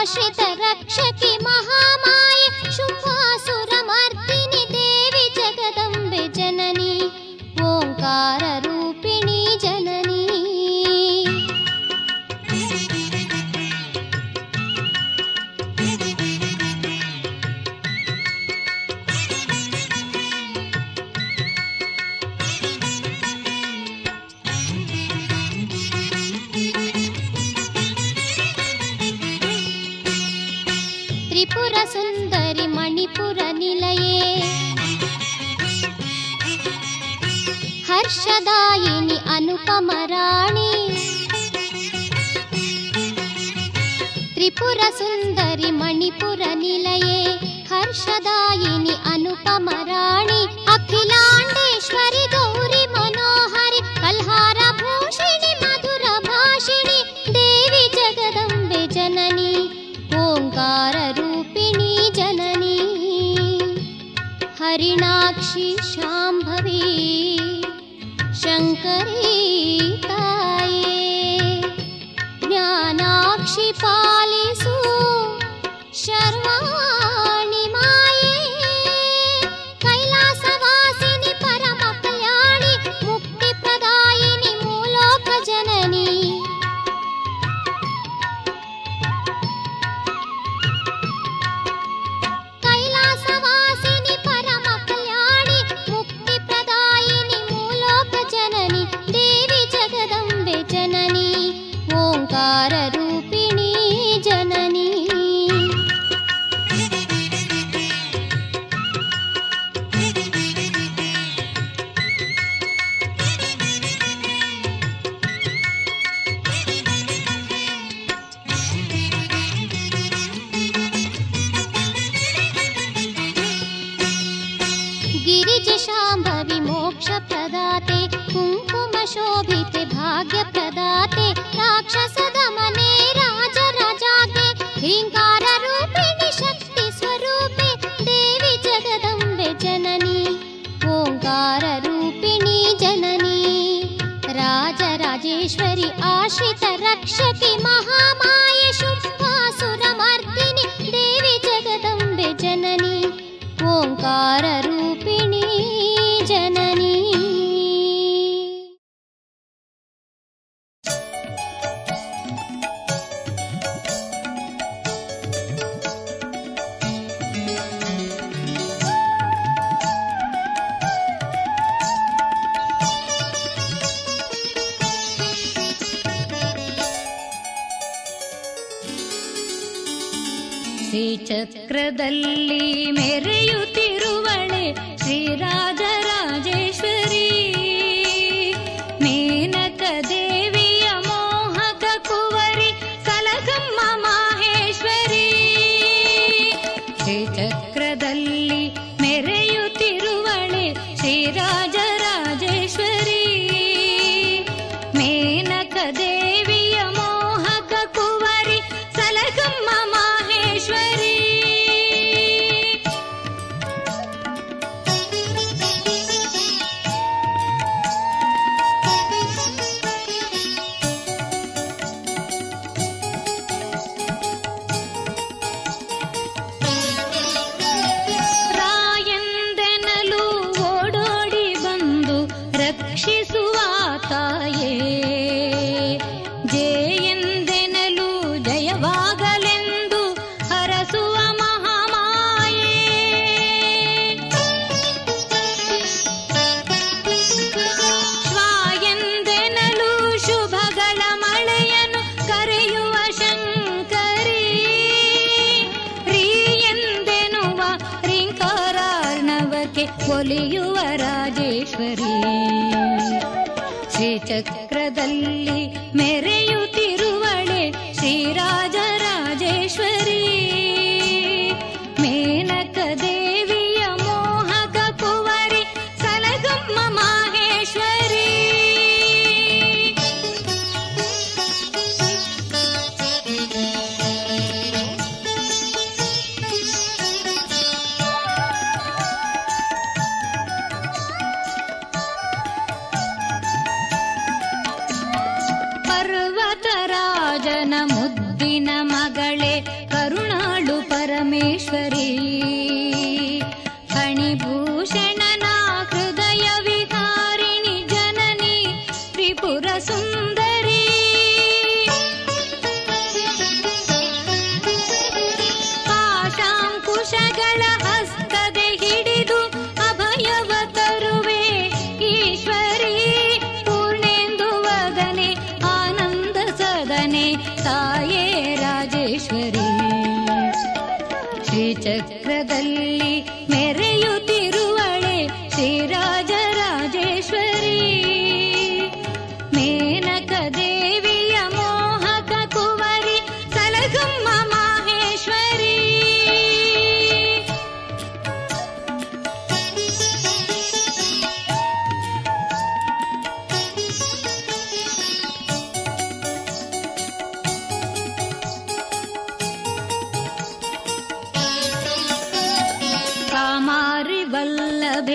ಆಶ್ರಿತ ರಕ್ಷಕಿ ಮಹಾಮಾಯೆ ಶುಂಭಾಸುರಮರ್ದಿನಿ ದೇವಿ ಜಗದಂಬೆ ಜನನಿ ಓಂಕಾರ ರೂಪಿಣಿ ಜನನಿ. ತ್ರಿಪುರ ಸುಂದರಿ ಮಣಿಪುರ ನಿಲಯೇ ಹರ್ಷದಾಯಿನಿ ಅನುಪಮ ರಾಣಿ. ತ್ರಿಪುರ ಸುಂದರಿ ಮಣಿಪುರ ನಿಲಯೇ ಹರ್ಷದಾಯಿನಿ ಅನುಪಮ ರಾಣಿ. ಅಖಿಲಾಂಡೇಶ್ವರಿ ಗೌರಿ ಮನೋಹರಿ ಕಲ್ಹಾರ ಭೂಷಿಣಿ ಮಧುರ ಭಾಷಿಣಿ ದೇವಿ ಜಗದಂಬೆ ಜನನಿ ಓಂಕಾರ ರೂಪಿಣಿ ಜನನಿ. ಹರಿಣಾಕ್ಷಿ ಶಾಂಭವಿ ಶಂಕರಿ ತಾಯೇ ಜ್ಞಾನಾಕ್ಷಿ ಪಾಲಿಸು ಶರ್ವಾಣಿ ಮಾಯೇ. ಕೈಲಾಸವಾಸಿನಿ ಪರಮ ಕಲ್ಯಾಣಿ ಮುಕ್ತಿ ಪ್ರದಾಯಿನಿ ಮೂಲೋಕ ಜನನಿ. ಕೈಲಾಸವಾಸಿನಿ ಪರಮ ಕಲ್ಯಾಣಿ ಮುಕ್ತಿ ಪ್ರದಾಯಿನಿ ಮೂಲೋಕ ಜನನಿ ದೇವಿ ಜಗದಂಬೆ ಜನನಿ ಓಂಕಾರ ರೂಪಿಣಿ ಜನನಿ. ಗಿರಿಜೆ ಶಾಂಭವಿ ಮೋಕ್ಷ ಪ್ರದಾತೆ ಕುಂಕುಮ ಶೋಭಿತೆ ಭಾಗ್ಯ ಪ್ರದಾತೆ ರಾಕ್ಷಸ ದಮನೆ ರಾಜ ರಾಜಾಗೆ ಹಿಂಕಾರ ರೂಪಿಣಿ ಶಕ್ತಿ ಸ್ವರೂಪೆ ದೇವಿ ಜಗದಂಬೆ ಜನನಿ ಓಂಕಾರ ರೂಪಿಣಿ ಜನನಿ. ರಾಜ ರಾಜೇಶ್ವರಿ ಆಶ್ರಿತ ರಕ್ಷಕಿ ಮಹಾಮಾಯೆ ಶುಂಭಾಸುರಮರ್ದಿನಿ ದೇವಿ ಜಗದಂಬೆ ಜನನಿ ಓಂಕಾರ ರೂಪಿಣಿ ಜನನಿ. ಶ್ರೀಚಕ್ರದಲ್ಲಿ ಮೆರೆಯುತ್ತಿರುವಳೆ ಶ್ರೀರಾಜರಾಜೇಶ್ವರಿ ಮೇನಕ ದೇವಿಯ ಮೋಹಕ ಕುವರಿ ಕಲಕಮ್ಮ ಮಾಹೇಶ್ವರಿ. ಶ್ರೀಚಕ್ರದಲ್ಲಿ ಮೆರೆಯುತ್ತಿರುವಳೆ ಶ್ರೀರಾಜರಾಜೇಶ್ವರಿ ಮೇನಕ ದೇವಿಯ ಮೋಹಕ ಕುವರಿ ಕಲಕಮ್ಮ ಮಾಹೇಶ್ವರಿ. ರಾಯಂದೆನಲು ಓಡೋಡಿ ಬಂದು ರಕ್ಷಿಸುವ ತಾಯೇ ಜಯೆಂದೆನಲು ಜಯವಾಗಲೆಂದು ಹರಸುವ ಮಹಾಮಾಯೇ. ಶ್ವಾಯಂದೆನಲು ಶುಭಗಳ ಮಳೆಯನ್ನು ಕರೆಯುವ ಶಂಕರಿ ರೀಯೆಂದೆನುವ ರಿಂಕಾರಾರ್ಣವಕ್ಕೆ ಒಲಿಯುವ ರಾಜೇಶ್ವರಿ. ಶ್ರೀಚಕ್ರದಲ್ಲಿ ಮೆರೆಯುತ್ತಿರುವಳೆ ಶ್ರೀರಾಜರಾಜೇಶ್ವರಿ ಮೇನಕ ದೇವಿಯ ಮೋಹಕ ಕುವರಿ ಕಲಕಮ್ಮ ಮಾಹೇಶ್ವರಿ. ಪರ್ವತರಾಜನ ಮುದ್ದಿನ ಮಗಳೇ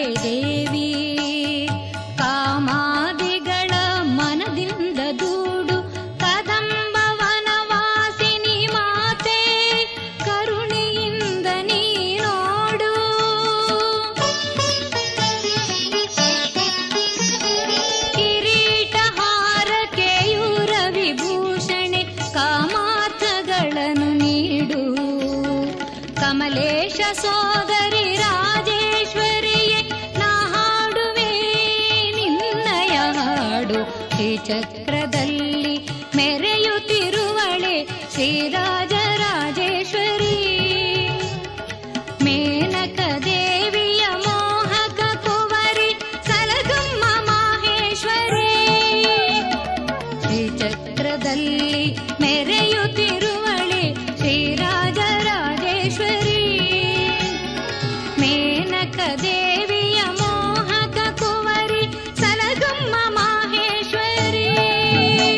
ದೇವಿ. ಕಾಮಾದಿಗಳ ಮನದಿಂದ ದೂಡು ಕದಂಬ ವನವಾಸಿನಿ ಮಾತೆ, ಕರುಣೆಯಿಂದ ನೀ ನೋಡು. ಕಿರೀಟ ಹಾರ ಕೇಯೂರ ವಿಭೂಷಣೆ ಕಾಮಾರ್ಥಗಳನ್ನು ನೀಡು. ಕಮಲೇಶ ಸೋದರಿ ರಾಜೇಶ್ವರಿಯೇ ನಾ ಹಾಡುವೆ ನಿನ್ನಯ ಹಾಡು. ಶ್ರೀಚಕ್ರದಲ್ಲಿ ಮೆರೆಯುತ್ತಿರುವಳೆ ಶ್ರೀರಾಜರಾಜೇಶ್ವರಿ. ಮೇನಕ ದೇವಿಯ ಮೋಹಕ ಕುವರಿ ಸಲಗಮ್ಮ ಮಾಹೇಶ್ವರಿ. ಶ್ರೀಚಕ್ರದಲ್ಲಿ ಮೆರೆಯುತ್ತಿರುವಳೆ ಶ್ರೀರಾಜರಾಜೇಶ್ವರಿ. ಮೇನಕ ದೇವಿಯ ಮೋಹಕ ಕುವರಿ ಸಲಗಮ್ಮ ಮಾಹೇಶ್ವರಿ.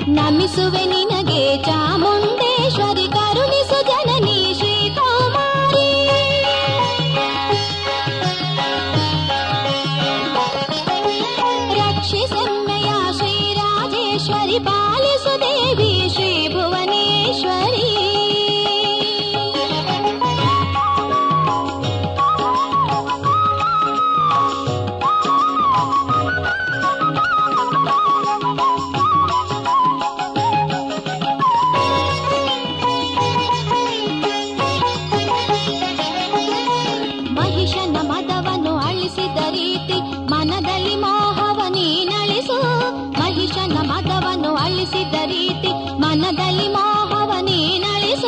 ನಮಿಸುವೆ ನಿನಗೆ ಚಾಮುಂಡೇಶ್ವರಿ ಕರುಣಿಸು ಜನನಿ ಶ್ರೀ ಕೌಮಾರಿ. ರಕ್ಷಿಸೆಮ್ಮೆಯ ಶ್ರೀರಾಜೇಶ್ವರಿ ಪಾಲಿಸು ದೇವಿ ಶ್ರೀ ಭುವನೇಶ್ವರಿ. ಮಹಿಷನ ಮದವನ್ನು ಅಳಿಸಿದ ರೀತಿ ಮನದಲ್ಲಿ ಮೋಹವ ನೀನಳಿಸು. ಮಹಿಷನ ಮದವನ್ನು ಅಳಿಸಿದ ರೀತಿ ಮನದಲ್ಲಿ ಮೋಹವ ನೀನಳಿಸು.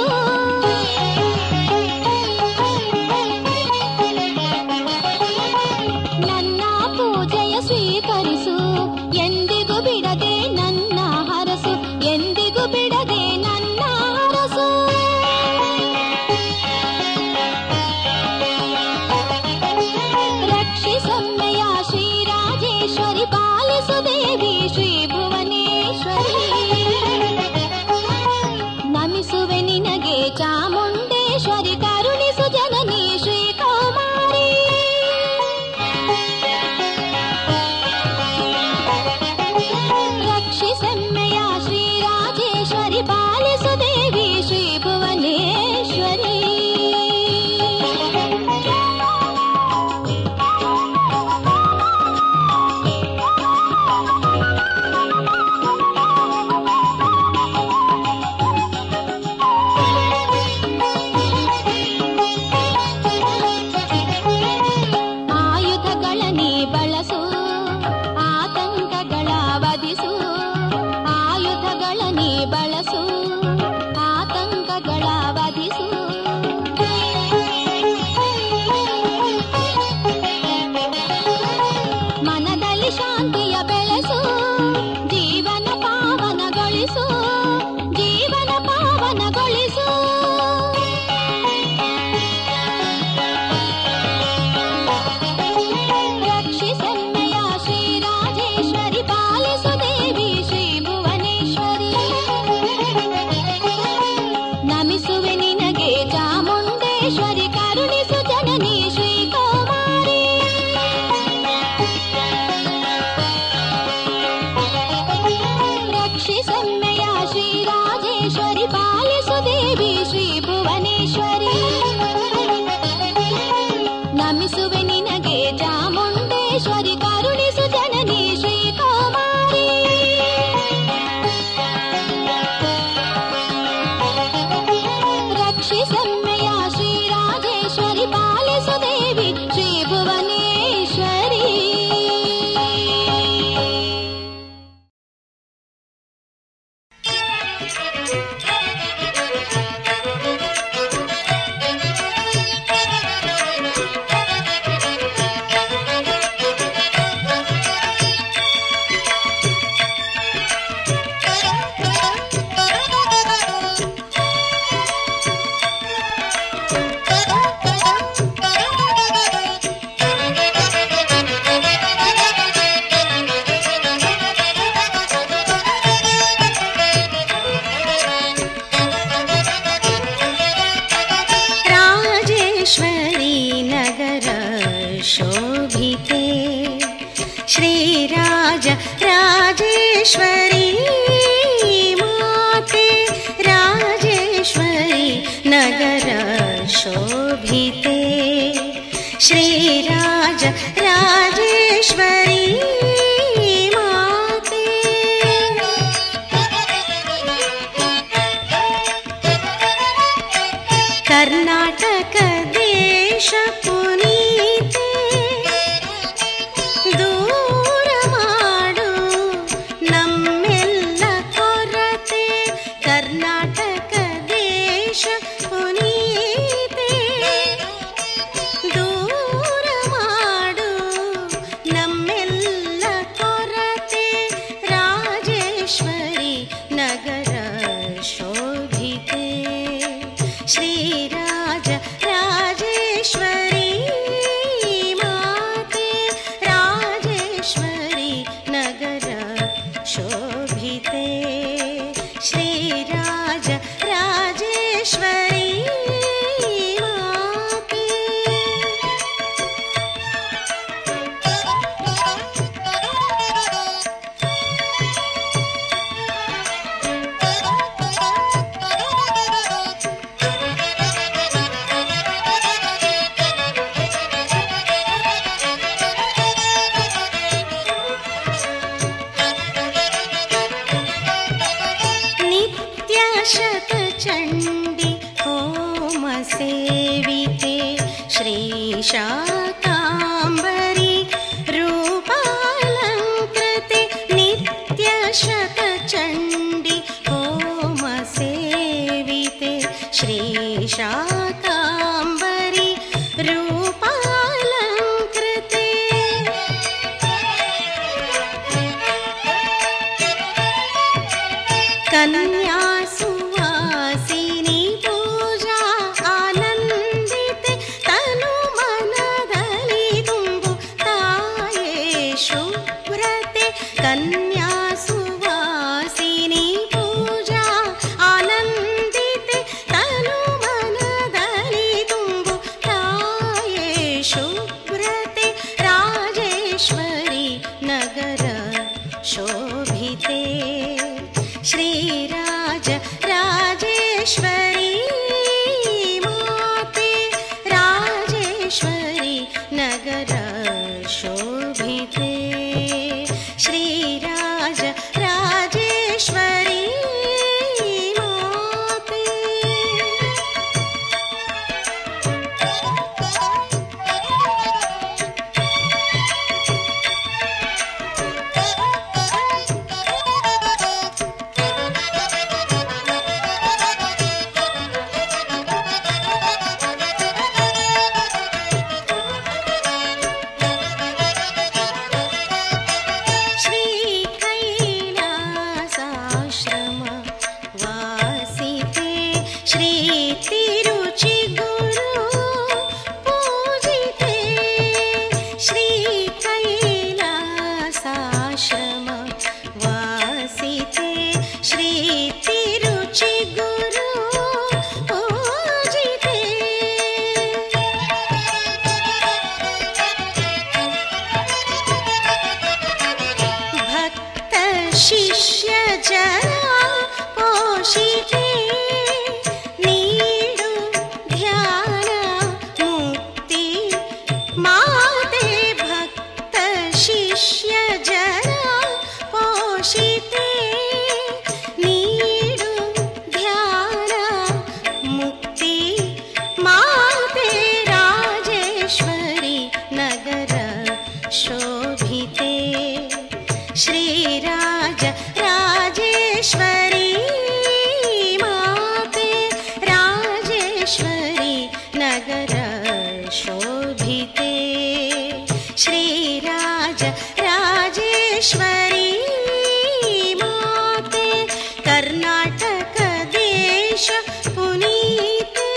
ನನ್ನ ಪೂಜೆಯ ಸ್ವೀಕರಿಸು, ಎಂದಿಗೂ ಬಿಡದೆ ನನ್ನ ಹರಸು, ಎಂದಿಗೂ ಬಿಡದೆ ನನ್ನ ಹರಸು. ರಕ್ಷಿಸಮ್ಮೆಯ ಶ್ರೀರಾಜೇಶ್ವರಿ ಪಾಲಿಸು ದೇವಿ ಶ್ರೀ ಭುವನೇಶ್ವರಿ. ನಮಿಸುವೆ ನಿನಗೆ ಚಾಮುಂಡೇಶ್ವರಿ ಕರುಣಿಸು ಜನನಿ ಶ್ರೀ ಕೌಮಾರಿ. ರಕ್ಷಿಸಮ್ಮೆಯ ಶ್ರೀರಾಜೇಶ್ವರಿ ಪಾಲಿಸು ದೇವಿ ಶ್ರೀ ಭುವನೇಶ್ವರಿ. ಆಯುಧಗಳ ನೀ ಬಳಸು, ಆತಂಕಗಳ ವಧಿಸು. ಆಯುಧಗಳ ನೀ ಬಳಸು, ಆತಂಕಗಳ ವಧಿಸು. ಮನದಲ್ಲಿ ಶಾಂತಿಯ ಬೆಳೆಸು, ಜೀವನ ಪಾವನಗೊಳಿಸು, ಜೀವನ ಪಾವನಗೊಳಿಸು. ರಕ್ಷಿಸಮ್ಮೆಯ ಶ್ರೀರಾಜೇಶ್ವರಿ ಪಾಲಿಸು ದೇವಿ ಶ್ರೀ ಭುವನೇಶ್ವರಿ. ನಮಿಸುವೆ ನಿನಗೆ ಚಾಮುಂಡೇಶ್ವರಿ ಕರುಣಿಸು ಜನನಿ ಶ್ರೀ ಕೌಮಾರಿ. ರಕ್ಷಿಸಮ್ಮೆಯ ಶ್ರೀರಾಜೇಶ್ವರಿ ಪಾಲಿಸು ದೇವಿ ಶ್ರೀ ಭುವನೇಶ್ವರಿ. ನಮಿಸುವೆ ನಿನಗೆ ಚಾಮುಂಡೇಶ್ವರಿ ಕರುಣಿಸು ಜನನಿ ಶ್ರೀ ಕೌಮಾರಿ. ರಕ್ಷಿಸಮ್ಮೆಯ ಶ್ರೀರಾಜೇಶ್ವರಿ ಪಾಲಿಸು ದೇವಿ ಶ್ರೀ ಭುವನೇಶ್ವರಿ. शतचण्डी होम सेविते श्रीशाकाम्बरी रूपालङ्कृते नित्यशतचण्डी होम सेविते श्रीशाकाम्बरी रूपालङ्कृते कन्या सुवासिनी पूजा आनन्दिते तनु मनदली ತುಂಬು ತಾಯೇ ಶುಭ್ರತೆ कन्या सुवासिनी पूजा आनन्दिते तनु मनदली ತುಂಬು ತಾಯೇ ಶುಭ್ರತೆ राजेश्वरी नगर शोभिते श्रीराज राजेश्वरी माते राजेश्वरी नगर शोभिते श्रीराज राजेश्वरी माते शिष्य जरा पोषिते नीडु ध्यान मुक्ति माते भक्त शिष्य जरा पोषिते नीडु ध्यान मुक्ति माते राजेश्वरी नगर शोभिते श्रीराज राजेश्वरी माते राजेश्वरी नगर शोभिते श्रीराज राजेश्वरी माते कर्नाटक देश पुनीते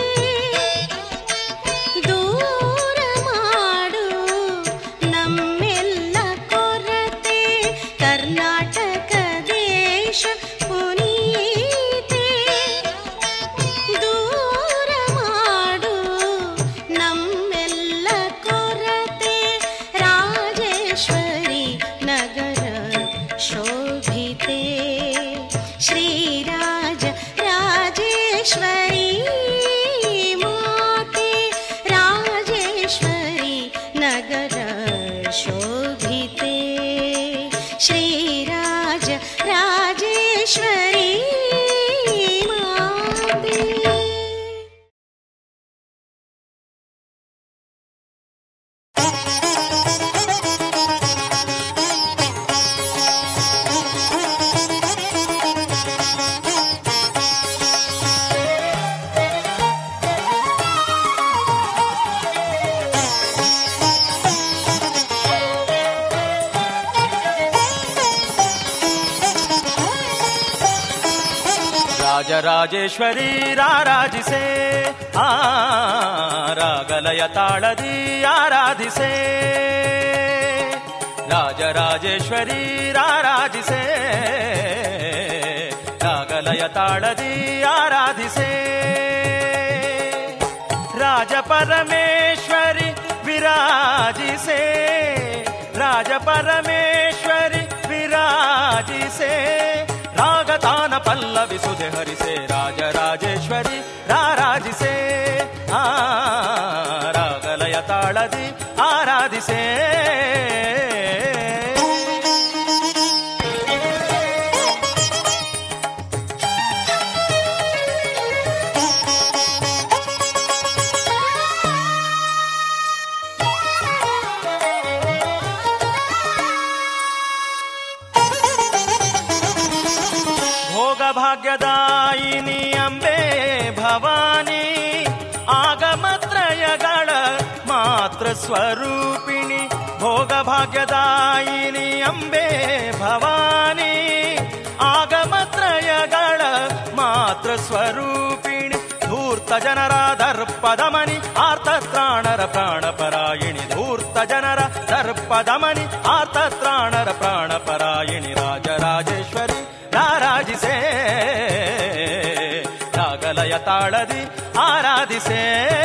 दूर माडु नम्मेल्ल कोरते कर्नाटक देश पुनीते दूर माडु नम्मेल्ल कोरते राजेश्वरी नगर शोभिते श्रीराज राजेश्वरी माते राजेश्वरी नगर शोभिते श्रीराज राजेश्वरी माते। ರಾಜರಾಜೇಶ್ವರಿ ರಾರಾಜಿಸೆ ರಾಗಲಯ ತಾಳದಿ ಆರಾಧಿಸೆ ರಾಜರಾಜೇಶ್ವರಿ ರಾರಾಜಿಸೆ ರಾಗಲಯ ತಾಳದಿ ಆರಾಧಿಸೆ ರಾಜ ಪರಮೇಶ್ವರಿ ವಿರಾಜಿಸೆ ರಾಜ ಪರಮೇಶ್ವರಿ ವಿರಾಜಿಸೆ ರಾಗತಾನ ಪಲ್ಲವಿಸುದೆ ಹರಿಸೆ ರಾಜರಾಜೇಶ್ವರಿ ರಾರಾಜಿಸೆ ರಾಗಲಯ ತಾಳದಿ ಆರಾಧಿಸೆ ಭೋಗಭಾಗ್ಯದಾಯಿನಿ ಅಂಬೆ ಭವಾನಿ ಆಗಮತ್ರಯಗಳ ಮಾತ್ರ ಸ್ವರೂಪಿಣಿ ಭೋಗಭಾಗ್ಯದಾಯಿನಿ ಅಂಬೆ ಭವಾನಿ ಆಗಮತ್ರಯಗಳ ಮಾತ್ರ ಸ್ವರೂಪಿಣಿ ಧೂರ್ತ ಜನರ ದರ್ಪದಮನಿ ಆರ್ತತ್ರಾಣರ ಪ್ರಾಣಪರಾಯಣಿ ಧೂರ್ತ ಜನರ ದರ್ಪದಮನಿ ಆರ್ತತ್ರಾಣರ ಪ್ರಾಣಪರಾಯಣಿ ರಾಜರಾಜೇಶ್ವರಿ ರಾರಾಜಿಸೇ ರಾಗಲಯ ತಾಳದಿ ಆರಾಧಿಸೇ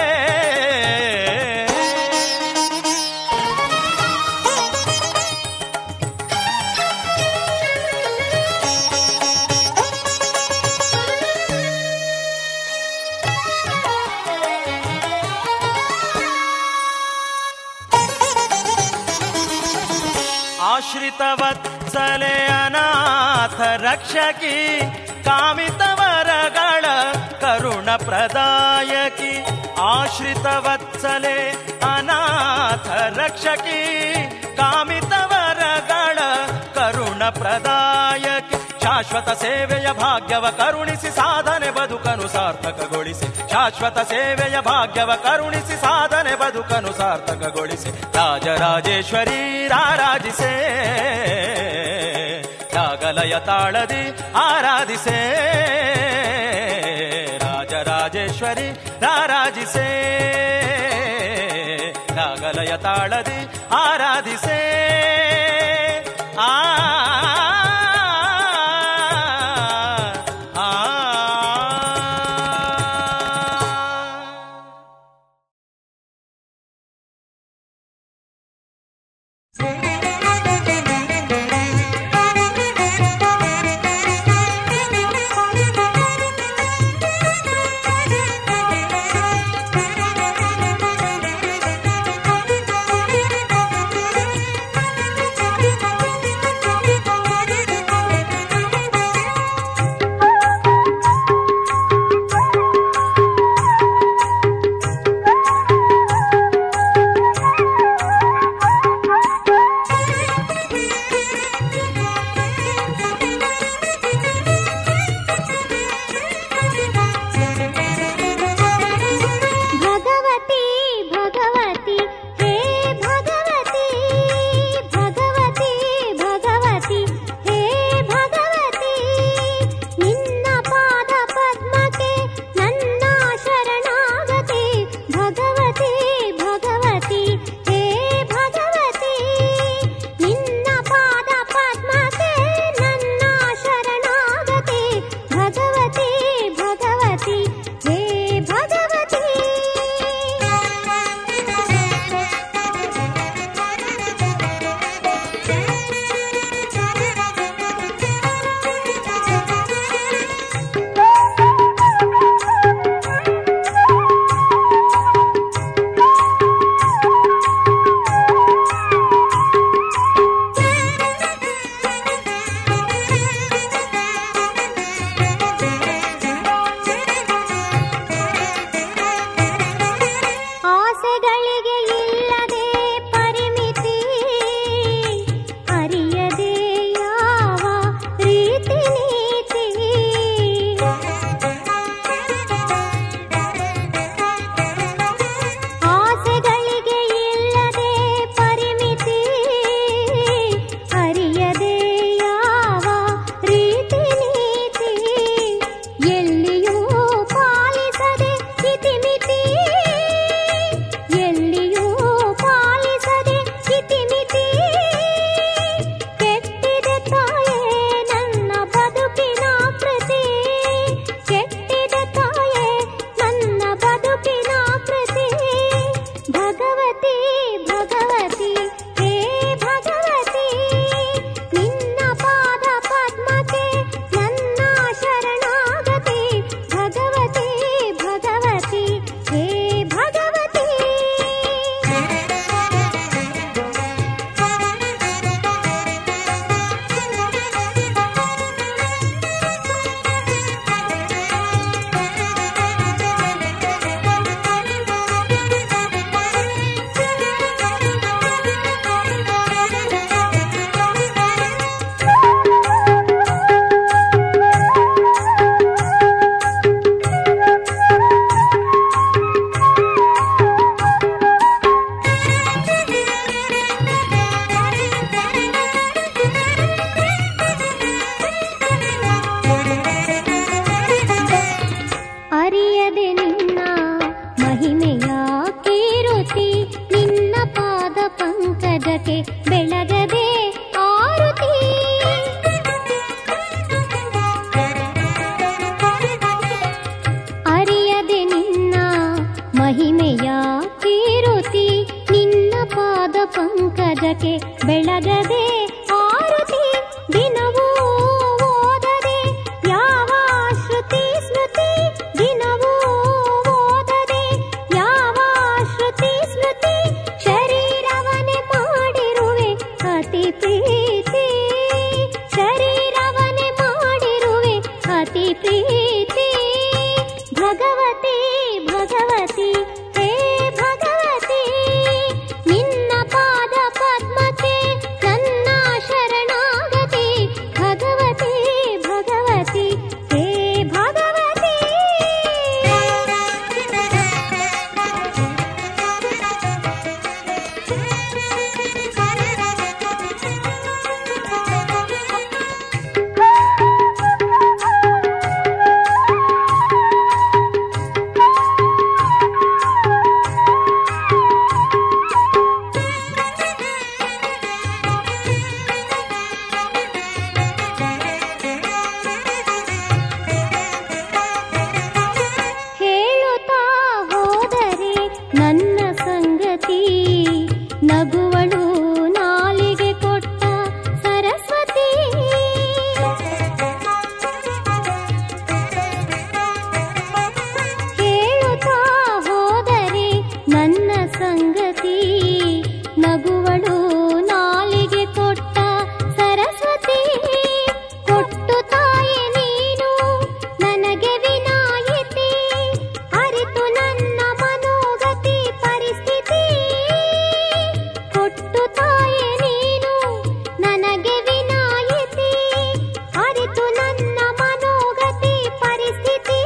ಆಶ್ರಿತವತ್ಸಲೆ ಅನಾಥ ರಕ್ಷಕಿ ಕಾಮಿತವರಗಳ ಕರುಣ ಪ್ರದಾಯಕಿ ಆಶ್ರಿತವತ್ಸಲೆ ಅನಾಥ ರಕ್ಷಕಿ ಕಾಮಿತವರಗಳ ಕರುಣ ಪ್ರದಾಯಕಿ ಶಾಶ್ವತ ಸೇವೆಯ ಭಾಗ್ಯವ ಕರುಣಿಸಿ ಸಾಧನೆ ಬದುಕನು ಸಾರ್ಥಕಗೊಳಿಸಿ ಶಾಶ್ವತ ಸೇವೆಯ ಭಾಗ್ಯವ ಕರುಣಿಸಿ ಸಾಧನೆ ಬದುಕನು ಸಾರ್ಥಕಗೊಳಿಸಿ ರಾಜರಾಜೇಶ್ವರಿ ರಾರಾಜಿಸೇ ರಾಗಲಯ ತಾಳದಿ ಆರಾಧಿಸೇ ರಾಜರಾಜೇಶ್ವರಿ ರಾರಾಜಿಸೇ ರಾಗಲಯ ತಾಳದಿ ಆರಾಧಿಸೇ ಆ ಪಾದಕ್ಕೆ ಬೆಳಗದೆ ಆರತಿ ದಿನವೂ ಓದದೆ ಯಾವ ಶ್ರುತಿ ಸ್ಮೃತಿ ದಿನವೂ ಓದದೆ ಯಾವ ಶ್ರುತಿ ಸ್ಮೃತಿ ಶರೀರವನೆ ಮಾಡಿರುವೆ ಅತಿ ಪ್ರೀತಿ ಶರೀರವನೆ ಮಾಡಿರುವೆ ಅತಿ ಪ್ರೀತಿ ಭಗವತಿ ಭಗವತಿ ಹೇ ಭಗವತಿ ನಿನ್ನ ಪಾದ ಪದ್ಮಕ್ಕೆ ನನ್ನ ಶರಣಾಗತಿ ಭಗವತಿ ಭಗವತಿ ಹೇ ಭಗವತಿ ಹೇಳುತ್ತಾ ಹೋದರೆ ನನ್ನ ಸಂಗತಿ ನಗುವಳು ನಾಲಿಗೆ ಕೊಟ್ಟ ಸರಸ್ವತಿ ಹೇಳುತ್ತಾ ಹೋದರೆ ನನ್ನ ಸಂಗತಿ ನಗುವಳು ನಾಲಿಗೆ ಕೊಟ್ಟ ಸರಸ್ವತಿ ಕೊಟ್ಟು ತಾಯೆ ನೀನು ನನಗೆ ವಿನಾಯಿತಿ ಅರಿತು ನನ್ನ ಮನೋಗತಿ ಪರಿಸ್ಥಿತಿ ಕೊಟ್ಟು ತಾಯೆ ನೀನು ನನಗೆ ವಿನಾಯಿತಿ ಅರಿತು ನನ್ನ ಮನೋಗತಿ ಪರಿಸ್ಥಿತಿ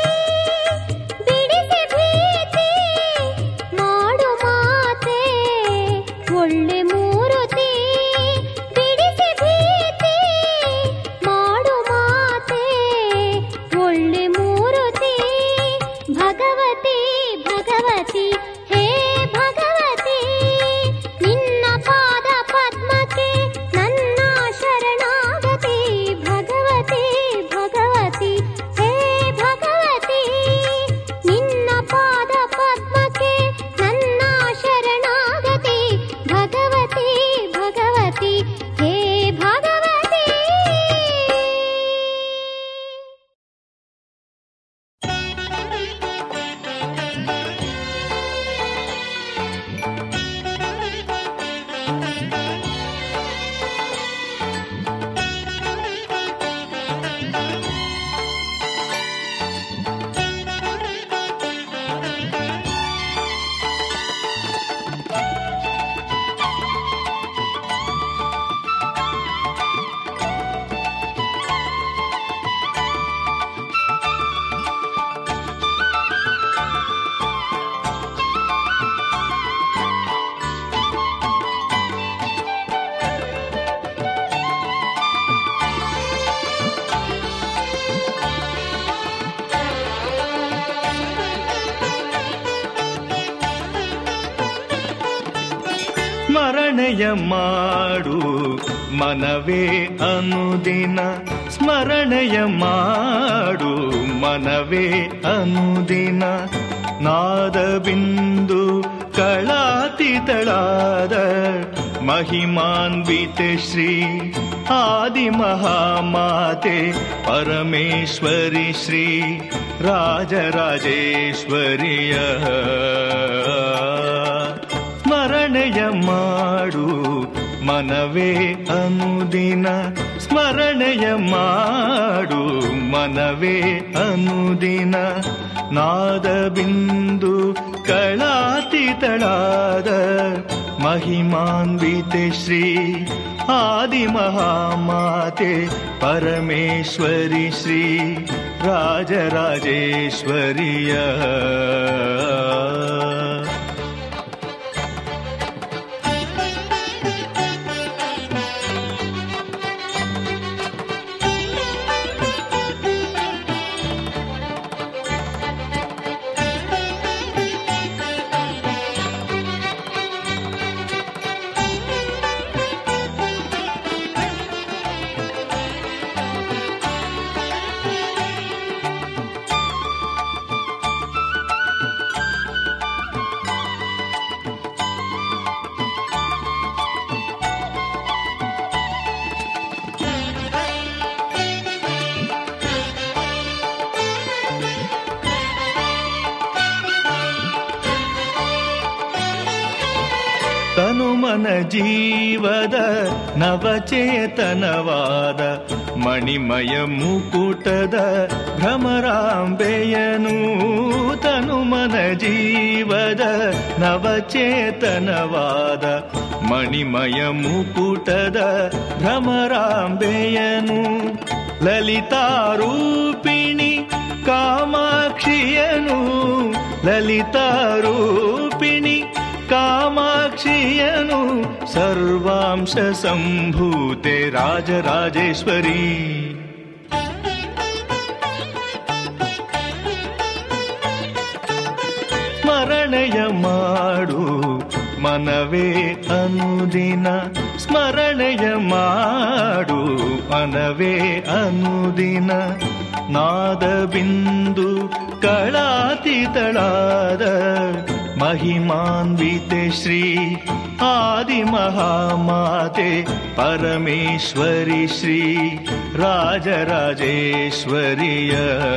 ಬಿಡಿಸಿ ಭೀತಿ ಮಾಡು ಮಾತೆ ಒಳ್ಳೆ ಮೂರುತಿ ಬಿಡಿಸಿ ಭೀತಿ ಮಾಡು ಮಾತೆ ಒಳ್ಳೆ ಮೂರುತಿ ಭಗವತಿ ಭಗವತಿ ಹೇ ಭಗವತಿ ನಿನ್ನ ಪಾದ ಪದ್ಮಕ್ಕೆ ನನ್ನ ಶರಣಾಗತಿ ಭಗವತಿ ಭಗವತಿ ಹೇ ಭಗವತಿ ನಿನ್ನ ಪಾದ ಪದ್ಮಕ್ಕೆ ನನ್ನ ಶರಣಾಗತಿ ಭಗವತಿ ಭಗವತಿ ಹೇ ಭಗವತಿ ಸ್ಮರಣೆಯ ಮಾಡು ಮನವೇ ಅನುದಿನ ಸ್ಮರಣೆಯ ಮಾಡು ಮನವೇ ಅನುದಿನ ನಾದ ಬಿಂದು ಕಳಾತೀತಳಾದ ಮಹಿಮಾನ್ವಿತೆ ಶ್ರೀ ಆದಿ ಮಹಾಮಾತೆ ಪರಮೇಶ್ವರಿ ಶ್ರೀ ರಾಜರಾಜೇಶ್ವರಿಯ ಸ್ಮರಣೆಯ ಮಾಡು ಮನವೇ ಅನುದಿನ ಸ್ಮರಣೆಯ ಮಾಡು ಮನವೇ ಅನುದಿನ ನಾದ ಬಿಂದು ಕಳಾತೀತಳಾದ ಮಹಿಮಾನ್ವಿತೆ ಶ್ರೀ ಆದಿ ಮಹಾಮಾತೆ ಪರಮೇಶ್ವರಿ ಶ್ರೀ ರಾಜರಾಜೇಶ್ವರಿಯ ಮನ ಜೀವದ ನವಚೇತನವಾದ ಮಣಿಮಯ ಮುಕುಟದ ಭ್ರಮರಾಂಬೆಯನು ತನು ಮನ ಜೀವದ ನವಚೇತನವಾದ ಮಣಿಮಯ ಮುಕುಟದ ಭ್ರಮರಾಂಬೆಯನು ಲಲಿತಾರೂಪಿಣಿ ಕಾಮಾಕ್ಷಿಯನು ಲಲಿತಾರೂಪಿಣಿ ಕಾಮಾಕ್ಷಿಯನು ಸರ್ವಾಂಶ ಸಂಭೂತೆ ರಾಜರಾಜೇಶ್ವರಿ ಸ್ಮರಣೆಯ ಮಾಡು ಮನವೇ ಅನುದಿನ ಸ್ಮರಣೆಯ ಮಾಡು ಮನವೇ ಅನುದಿನ ನಾದ ಬಿಂದು ಕಳಾತೀತಳಾದ ಮಹಿಮಾನ್ವಿತೆ ಶ್ರೀ ಆದಿಮಹಾಮಾತೆ ಪರಮೇಶ್ವರಿ ಶ್ರೀ ರಾಜರಾಜೇಶ್ವರಿಯ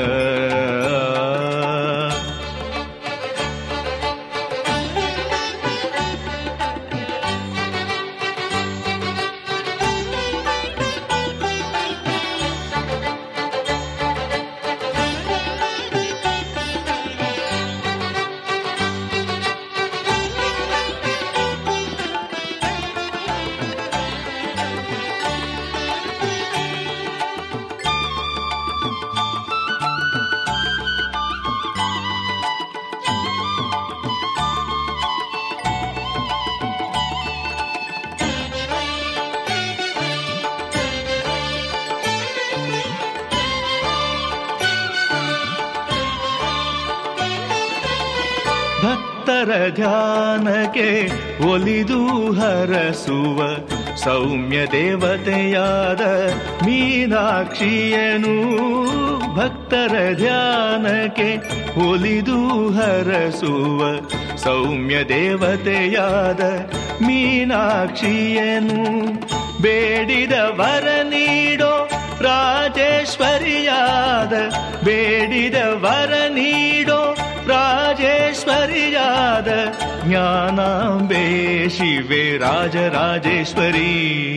ಧ್ಯಾನಕ್ಕೆ ಒಲಿದು ಹರಸುವ ಸೌಮ್ಯ ದೇವತೆಯಾದ ಮೀನಾಕ್ಷಿಯನು ಭಕ್ತರ ಧ್ಯಾನಕ್ಕೆ ಒಲಿದು ಹರಸುವ ಸೌಮ್ಯ ದೇವತೆಯಾದ ಮೀನಾಕ್ಷಿಯನು ಬೇಡಿದ ವರ ನೀಡೋ ರಾಜೇಶ್ವರಿಯಾದ ಬೇಡಿದ ವರ ನೀಡೋ ರಾಜೇಶ್ವರಿಯಾದ ಜ್ಞಾನಾಂಬೆ ಶಿವೆ ರಾಜರಾಜೇಶ್ವರಿ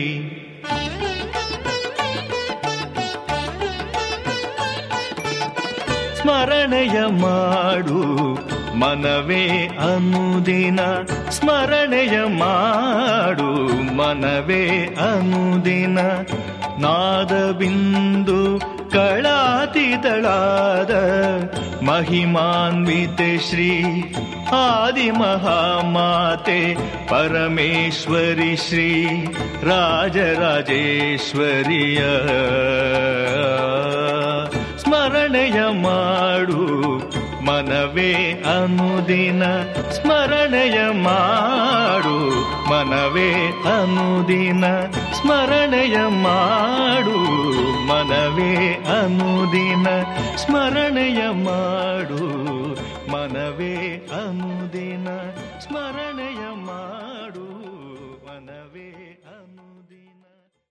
ಸ್ಮರಣೆಯ ಮಾಡು ಮನವೇ ಅನುದಿನ ಸ್ಮರಣೆಯ ಮಾಡು ಮನವೇ ಅನುದಿನ ನಾದ ಬಿಂದು ಕಳಾತೀತಳಾದ ಮಹಿಮಾನ್ವಿತೆ ಶ್ರೀ ಆದಿಮಹಾಮಾತೆ ಪರಮೇಶ್ವರಿ ಶ್ರೀ ರಾಜರಾಜೇಶ್ವರಿಯ ಸ್ಮರಣೆಯ ಮಾಡು ಮನವೇ ಅನುದಿನ ಸ್ಮರಣೆಯ ಮಾಡು ಮನವೇ ಅನುದಿನ ಸ್ಮರಣೆಯ ಮಾಡು ಮನವೇ ಅನುದಿನ ಸ್ಮರಣೆಯ ಮಾಡು ಮನವೇ ಅನುದಿನ ಸ್ಮರಣೆಯ ಮಾಡು ಮನವೇ ಅನುದಿನ.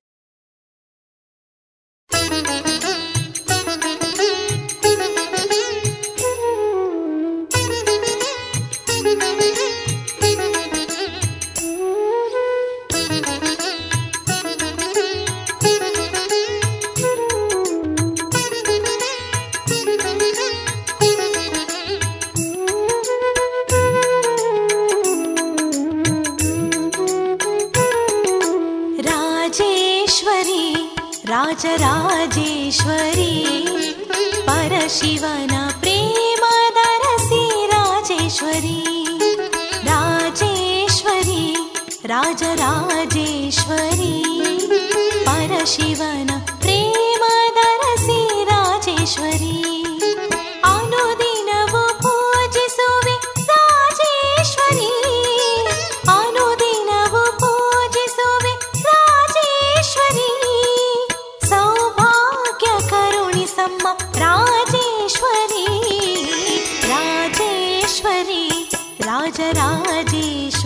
ರಾಜರಾಜೇಶ್ವರಿ ಪರಶಿವನ ಪ್ರೇಮದರಸಿ ರಾಜೇಶ್ವರಿ ರಾಜೇಶ್ವರಿ ರಾಜರಾಜೇಶ್ವರಿ ಪರಶಿವನ ಪ್ರೇಮದರಸಿ ರಾಜೇಶ್ವರಿ ಅನುದಿನವೂ ಪೂಜಿಸುವೆ ರಾಜೇಶ್ವರಿ ಅನುದಿನವೂ ಪೂಜಿಸುವೆ ರಾಜೇಶ್ವರಿ ಸೌಭಾಗ್ಯ ಕರುಣಿಸಮ್ಮ ರಾಜೇಶ್ವರಿ ರಾಜೇಶ್ವರಿ ರಾಜರಾಜೇಶ್ವರಿ